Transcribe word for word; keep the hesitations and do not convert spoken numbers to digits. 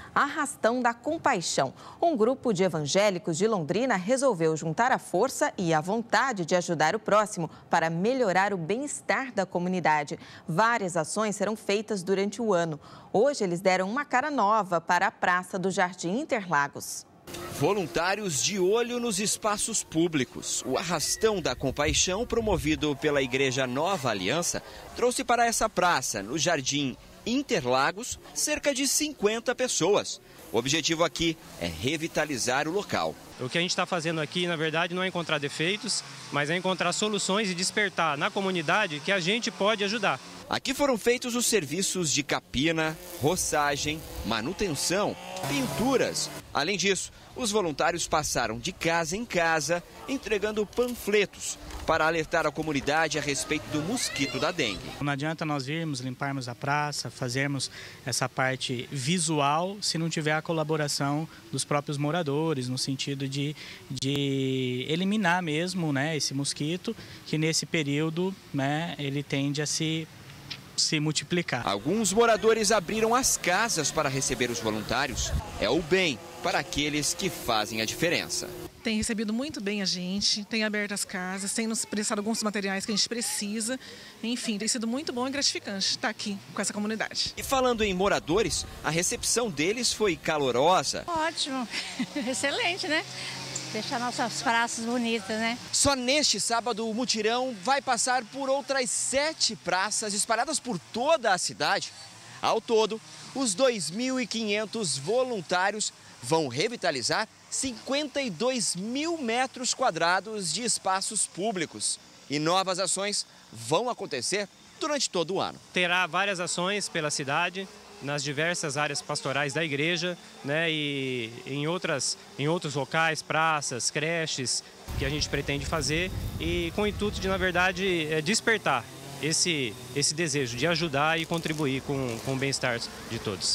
Arrastão da Compaixão. Um grupo de evangélicos de Londrina resolveu juntar a força e a vontade de ajudar o próximo para melhorar o bem-estar da comunidade. Várias ações serão feitas durante o ano. Hoje eles deram uma cara nova para a Praça do Jardim Interlagos. Voluntários de olho nos espaços públicos. O Arrastão da Compaixão, promovido pela Igreja Nova Aliança, trouxe para essa praça, no Jardim Interlagos, cerca de cinquenta pessoas. O objetivo aqui é revitalizar o local. O que a gente está fazendo aqui, na verdade, não é encontrar defeitos, mas é encontrar soluções e despertar na comunidade que a gente pode ajudar. Aqui foram feitos os serviços de capina, roçagem, manutenção, pinturas. Além disso, os voluntários passaram de casa em casa entregando panfletos para alertar a comunidade a respeito do mosquito da dengue. Não adianta nós virmos, limparmos a praça, fazermos essa parte visual se não tiver a colaboração dos próprios moradores, no sentido de, de eliminar mesmo, né, esse mosquito, que nesse período, né, ele tende a se se multiplicar. Alguns moradores abriram as casas para receber os voluntários. É o bem para aqueles que fazem a diferença. Tem recebido muito bem a gente, tem aberto as casas, tem nos prestado alguns materiais que a gente precisa. Enfim, tem sido muito bom e gratificante estar aqui com essa comunidade. E falando em moradores, a recepção deles foi calorosa. Ótimo, excelente, né? Deixar nossas praças bonitas, né? Só neste sábado o mutirão vai passar por outras sete praças espalhadas por toda a cidade. Ao todo, os dois mil e quinhentos voluntários vão revitalizar cinquenta e dois mil metros quadrados de espaços públicos. E novas ações vão acontecer durante todo o ano. Terá várias ações pela cidade, nas diversas áreas pastorais da igreja, né, e em, outras, em outros locais, praças, creches, que a gente pretende fazer, e com o intuito de, na verdade, é despertar esse, esse desejo de ajudar e contribuir com, com o bem-estar de todos.